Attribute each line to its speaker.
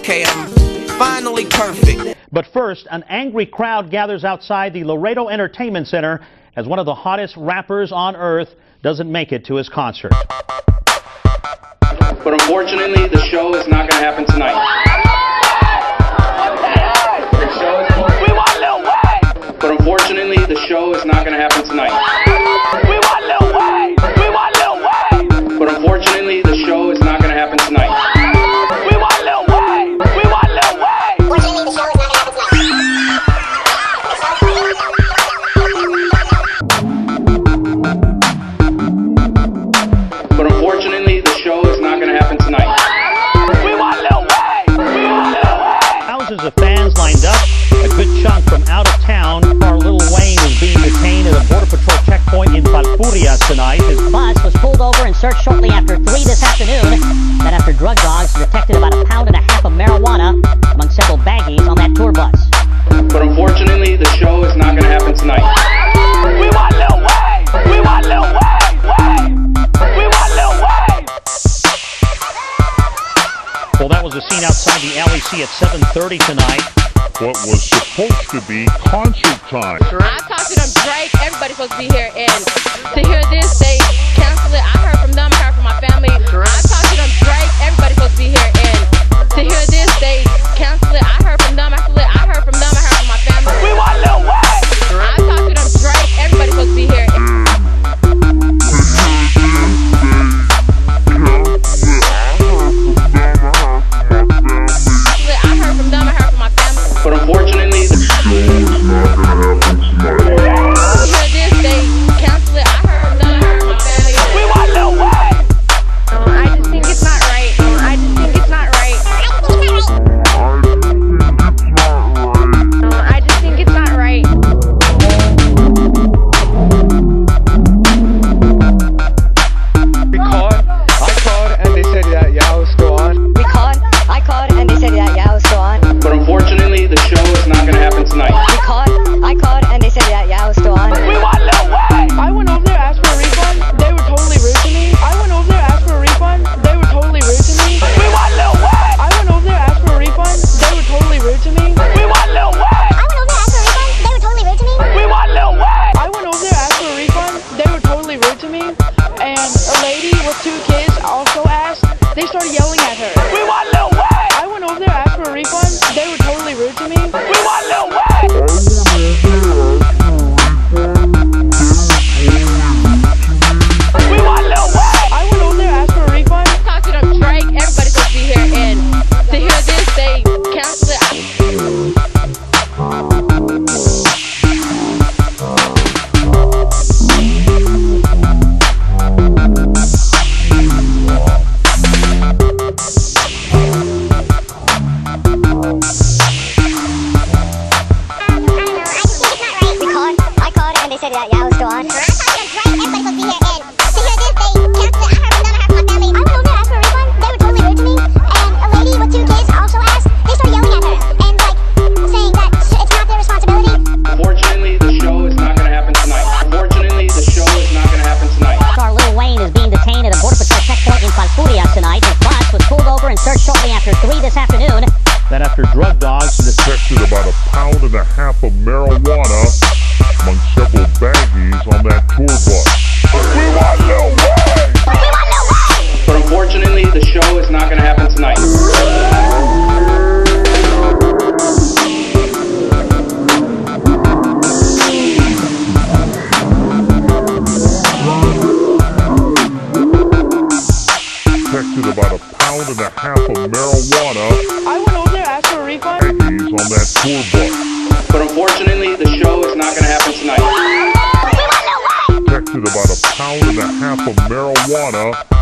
Speaker 1: okay, I'm finally perfect.
Speaker 2: But first, an angry crowd gathers outside the Laredo Entertainment Center as one of the hottest rappers on earth doesn't make it to his concert.
Speaker 3: But unfortunately, the show is not going to happen tonight.
Speaker 4: We want Lil Wayne!
Speaker 3: But unfortunately, the show is not going to happen tonight.
Speaker 4: We want Lil Wayne! We want Lil Wayne!
Speaker 3: But unfortunately, the show is not going to happen tonight.
Speaker 4: We want Lil Wayne! We want Lil Wayne!
Speaker 5: Unfortunately, the show is not going to happen tonight.
Speaker 3: But unfortunately, the show is not going to happen tonight.
Speaker 4: We want Lil Wayne! We want Lil Wayne!
Speaker 2: Thousands of fans lined up, a good chunk from out of town. Our Lil Wayne is being detained at a Border Patrol checkpoint in Falfurrias tonight. His
Speaker 6: bus was pulled over and searched shortly after 3 this afternoon. That after drug dogs detected about 1.5 pounds of marijuana among several baggies on that tour bus.
Speaker 3: But unfortunately, the show is not going to happen tonight.
Speaker 4: We want Lil Wayne! We want Lil Wayne! We want Lil Wayne!
Speaker 2: Well, that was the scene outside the LEC at 7:30 tonight.
Speaker 7: What was supposed to be concert time.
Speaker 8: I talked to them, Drake, everybody's supposed to be here, and to hear this, they cancel it. I heard from them, I heard from my family. I talked to them, Drake, everybody's supposed to be here, and to hear this, they cancel it. I heard from them, I heard from them, I heard from my family.
Speaker 4: We want Lil Wayne!
Speaker 8: I talked to them, Drake, everybody's supposed to be here. I heard from them, I heard from my family.
Speaker 3: But unfortunately, the show is not going to happen tonight.
Speaker 8: To hear this, they cancel it. I heard from them, I heard from my family.
Speaker 4: We want Lil Wayne!
Speaker 8: I just think it's not right. I just think it's not right. I just think it's not right.
Speaker 9: I called, and they said that y'all was still on.
Speaker 6: I called, and they said that y'all was still on.
Speaker 3: But unfortunately, the show is not going to happen tonight.
Speaker 6: I called, and they said that y'all was still on.
Speaker 4: We want Lil Wayne!
Speaker 10: I went over there, asked for a refund. They were totally rude to me. I went over there, asked for a refund. They were totally rude to me.
Speaker 4: We want Lil Wayne!
Speaker 10: I went over there, asked for a refund. They were totally rude to me.
Speaker 4: We want Lil Wayne!
Speaker 5: I went over there, asked for a refund. They were totally rude to me.
Speaker 4: We want Lil Wayne!
Speaker 10: I went over there, asked for a refund. They were totally rude to me. And a lady with 2 kids also asked. They started yelling at her.
Speaker 4: We want Lil Wayne!
Speaker 10: I went over there, asked for a refund. They were totally rude to me.
Speaker 4: We want Lil Wayne! We want Lil Wayne!
Speaker 10: I went over there, asked for a refund.
Speaker 8: Talk to them, Drake, everybody's supposed to be here, and to hear this, they cancel it.
Speaker 5: I called, and they said that y'all was still on. I talked to them, Drake, everybody's supposed to be here, and to hear this, they cancel it. I heard from them, I heard from my family. I went over there, asked for a refund. They were totally rude to me. And a lady with 2 kids also asked. They started yelling at her and saying that it's not their responsibility.
Speaker 3: Unfortunately, the show is not going to happen tonight. Unfortunately, the show is not going to happen tonight.
Speaker 6: Our Lil Wayne is being detained at a Border Patrol checkpoint in Falfurrias tonight. His bus was pulled over and searched shortly after 3 this afternoon.
Speaker 2: That after drug dogs
Speaker 7: Detected about 1.5 pounds of marijuana among several baggies on that tour bus.
Speaker 4: We want Lil Wayne!
Speaker 5: We want Lil Wayne!
Speaker 3: But unfortunately, the show is not going to happen tonight.
Speaker 7: Detected about 1.5 pounds of marijuana
Speaker 10: I went over there, asked for a refund.
Speaker 7: baggies on that tour bus.
Speaker 3: But unfortunately, the show is not going to happen tonight.
Speaker 7: Detected about 1.5 pounds of marijuana